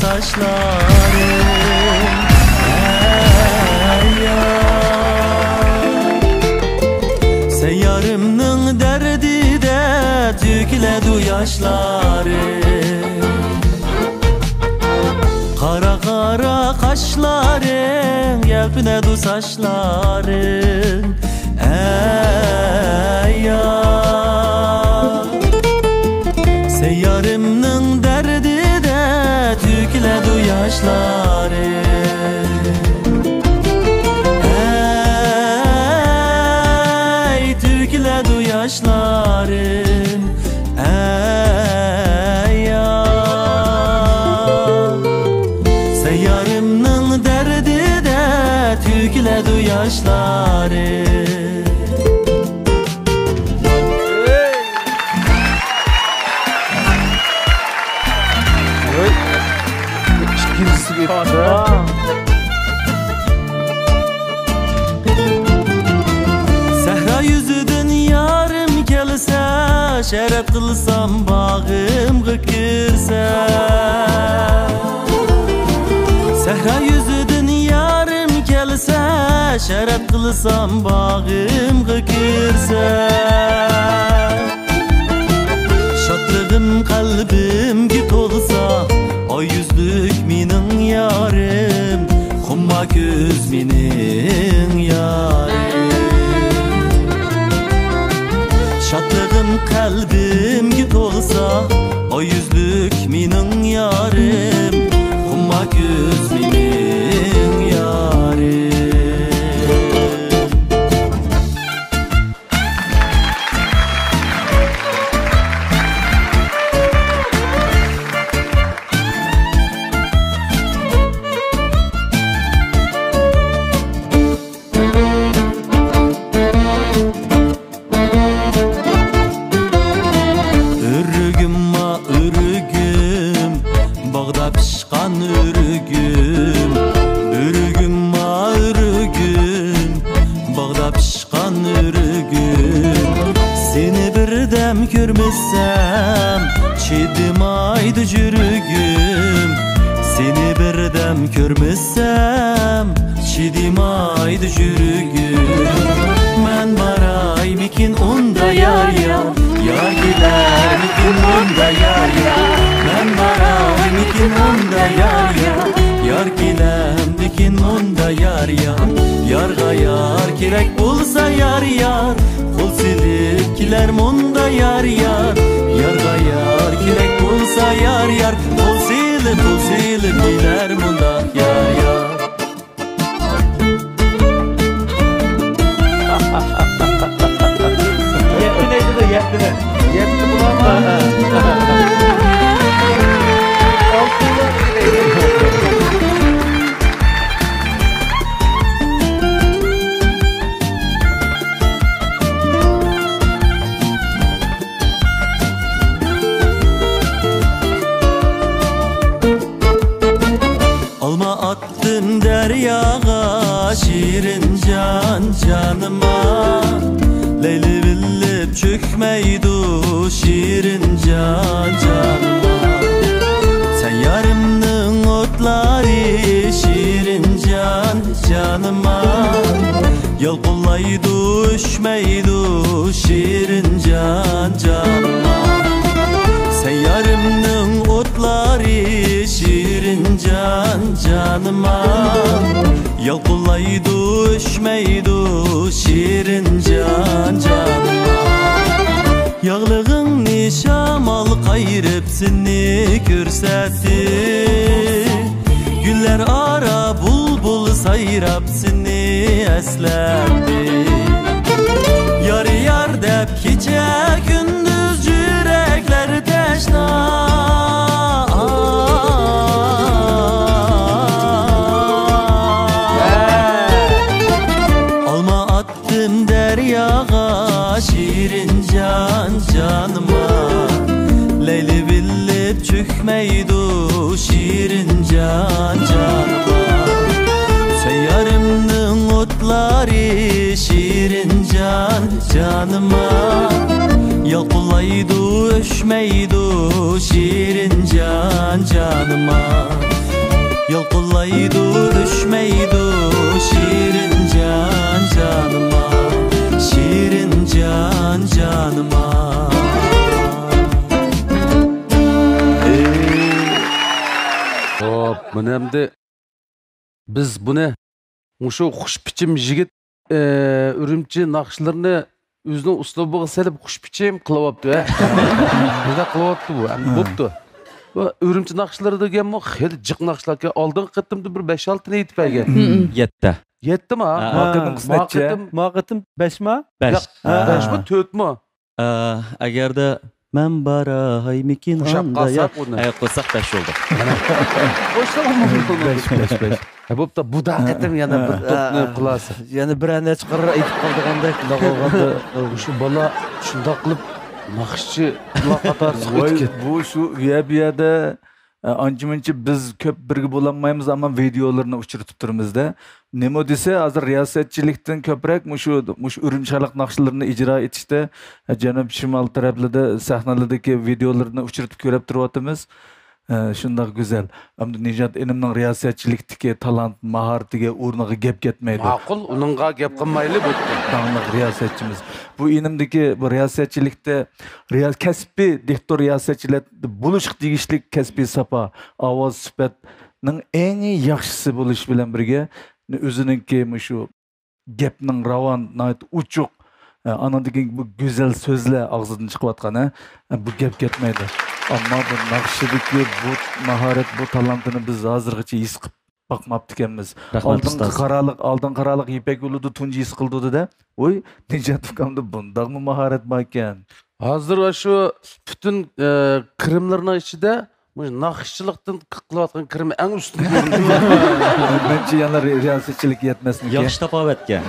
yaşlarım. Seyyarımның derdi de tükledu yaşlarım. Kara kara kaşların yelpinedu saçların. Seyyarımның derdi de tükledu yaşlarım. Tükledu yaşlarım. Seyyarımның derdi de tükledu yaşlarım. Sehra yüzüdün yarım gelse, şeref kılsam bağım gıkırsa. Sehra yüzüdün yarım gelse, şeref kılsam bağım gıkırsa. Şatlığım kalbim git olsa, o yüzlük minin yarım, humma göz minin yarım. Şatlığım kalbim git olsa, o yüzlük minin yarım, humma göz minin yarım. Bağda pişkan ürgüm, ürgüm ma ürgüm, bağda pişkan ürgüm. Seni birdem görmezsem çidim aydı jürgüm. Seni birdem görmezsem çidim aydı jürgüm. Men baray mikin onda yar ya, yar gider mikin onda yar ya. Men baray mikin onda yar ya, yar gilem dikin onda yar ya. Yarga yar gerek olsa yar yar, kol silip kiler monda yar yar. Yarga yar gerek olsa yar yar, kol silip kiler monda yar yar. Yetti neydi de yetti. Yetti bulamam. Alma attım deryağa şirin can canıma. Leyli billip çökmeydu şirin can canıma. Sen yarımның otları şirin can canıma. Yalqullaydu üşmeydu şirin can canıma. Sen yarımның otları şirin can canıma. Yalqullaydu üşmeydu şirin can canıma. Yağlığın nişamal kayırıp seni görsetti. Güller ara bulbul sayrap seni eslerdi. Yar yar dep gece gündüz yürekler teşna. Alma attım deryağa şirin can canıma. Leyli billip çökmeydu şirin can canıma. Seyyarımның otları şirin can canıma. Yalqullaydu öşmeydu şirin can canıma. Yolqullaydı düşmeydi şirin can canıma Şirin can canıma Hop, buni hamda biz buni o'sha xushbichim yigit Urumchi naqshlarini o'zining uslubiga solib xushbichim qilyapti. Nima qilyapti bu? Bo'pti. Bu Urumchi naqshlari deganmi, xil jiq naqshlarga oldingi qitimda bir 5-6 ta yetib bergan. 7. 7 mi? Maqatim 5 mi? 5. 5 mi? 4 mi? Agarda men baraymikin handaya qo'ysak 5 oldu. Qo'shsam 5. Bo'pti, bu daqiqatim yana bir to'pni qilasiz. Yana bir ana chiqarib aytib qolgandek qilganda Shu bola shundoq qilib naqshchi qator chiqib bu shu uyada ancha-muncha biz ko'p birga bo'lolmaymiz, ammo videolarni uchirib turamizda. Nima desa, hozir riyosatchilikdan ko'proq shu Urumchilik naqshlarini ijro etishda janub shimol taraflarda sahnalardagi videolarni uchirib ko'rib turyapmiz. Shundoq go'zal. Hamda Nijat enimning riyosatchilikdagi talant, mahoratiga o'rniga gap ketmaydi. Ma'qul, uningga gap qilmayli bo'pti. Dangliq riyosatchimiz. Bu enimdagi bu riyosatchilikda kasbiy diktor riyosatchilar bo'lish tegishlik kasbiy sapa, ovoz sifatning eng yaxshisi bo'lish bilan birga o'ziningki shu gapning ravon, uchuq, anadagi bu go'zal so'zlar og'zidan chiqayotgan, bu gap ketmaydi. Ammo bu naqshidagi bu mahorat, bu talantini biz hozirgacha his qilib bakmapti ekanmiz. Oldin qaraliq Ipak yo'lida tunji his qildida, "Voy, Nijat ukamda bundaqmi mahorat bor ekan." Hozir shu butun kirimlarning ichida naqshchilikdan qilayotgan kirim eng ustun ko'rindi. Mencha yana riyosatchilik yetmasmikan. Yaxshi tapovatga.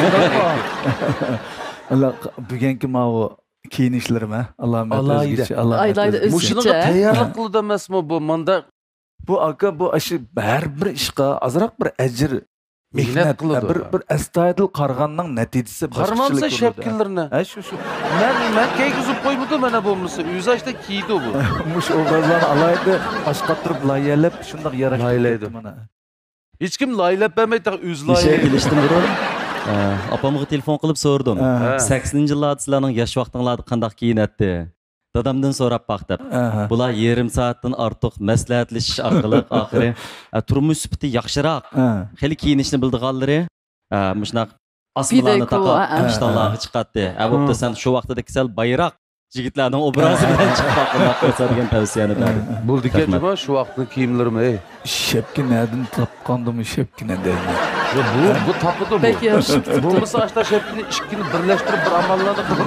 Allah bugungi mau kiyinishlarimi? Allah o'zgacha. Aylayda o'zgacha. Mushunga tayyorlik qildi emasmi bu? Menda bu aka bu ashi har bir ishqa azroq bir ajr mehnat qiladi. Bir astoydil qarg'anning natijasi qarmansa shapkinlarni. Shu. Men kiygizib qo'yibdi mana bo'lmasa, uyzashda kiydi bu. Mush obrazlarni alayda boshqatirib layalab shundoq yaratadi mana. Hech kim laylab bermaydi, o'z laylaydi. Ishga kelishdim burun. Apamga telefon qilib so'rdim. 80-yillarda sizlarning yosh vaqtinglarda qanday kiyinatdi? Dadamdan so'rab baqdim. Bular yarim soatdan ortiq maslahatlashish orqali oxiri turmush sifati yaxshiroq, xili kiyinishni bildiganlari mushunaq asmalarni taqib ishtonlarga chiqatdi. Bo'pti, sen shu vaqtida kasal bayroq yigitlarning obrazi bilan chiqib ko'rsatgan tavsiyani berdi. Bo'ldi-ki, shu vaqtning kiyimlarimi? Shepkinadan topqandimi shepkina deyman. Bu tapıdı bu. Peki yaxshi. Bo'lmasa ashta shepkini ikkini birlashtirib bir amallarni qilib.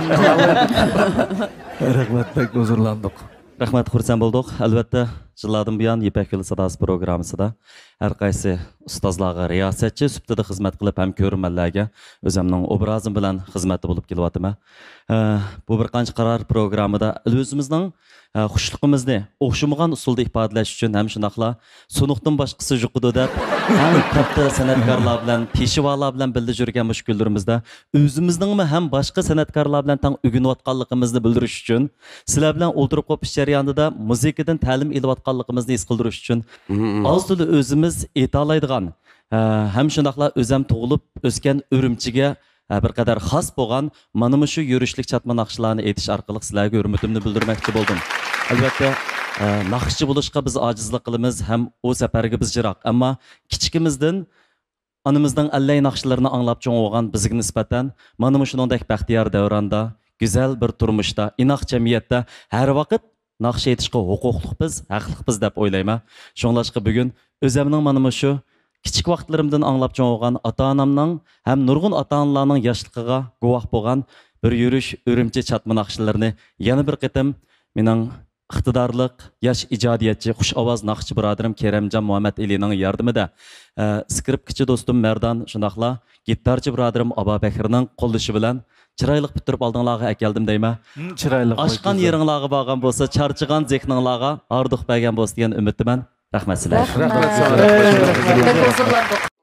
Rahmat, pek huzurlandik. Rahmat, xursand bo'ldik. Albatta, yillardan buyon Ipak yo'li sadosi programmasida har qaysi ustozlarga riyosatchi sifatida xizmat qilib ham ko'rmanlarga o'zimning obrazim bilan xizmatda bo'lib kelyapman. Bu bir qancha qaror programmada o'zimizning xushluqimizni o'xshamagan usulda ifodalash uchun ham shunaqla sunuqdan boshqasi yo'qdi deb ham katta san'atkorlar bilan, peshivolar bilan bildi yurgan mushkullarimizda o'zimizningmi ham boshqa san'atkorlar bilan tang o'rganayotganligimizni bildirish uchun, sizlar bilan o'tirib qo'pish jarayonida muzikadan ta'lim olayotganligimizni his qildirish uchun oldida o'zimiz aytoladigan ham shunaqla o'zim tug'ilib o'sgan Urumchiga bir qadar xos bo'lgan mana shu yurishlik chatma naqshlarni aytish orqali sizlarga hurmatimni bildirmoqchi bo'ldim. Albatta, naqshchi bo'lishga biz ojizlik qilamiz, ham o safarga biz jiroq, ammo kichikimizdan onamizning allay naqshlarini anglab cho'ng bo'lgan bizga nisbatan mana shuningdek baxtiyor davronda, go'zal bir turmushda, inoq jamiyatda har vaqt naqsh aytishga huquqliq biz, haqliq biz deb o'ylayman. Shunlashqa bugun o'zimning mana shu kichik vaqtlarimdan anglab cho'g'gan ota-onamning ham nurg'un ota-onalarning yoshligiga guvoh bo'lgan bir yurish Urumchi chatma naqshlarini yana bir qitim mening iqtidorliq yosh ijodiyatchi xush ovoz naqshchi birodarim Keramjon Muhammad Alining yordamida skripkachi do'stim Mardan shundoqla gitarchi birodarim Abobakirning qo'llashi bilan chiroyli bitirib oldinglarga akeldim deyman. Chiroyli. Oshqan yeringlarga borgan bo'lsa, charchigan zehninglarga orduq bergan bo'lsa degan umiddaman. Rahmat sizlarga. Rahmat.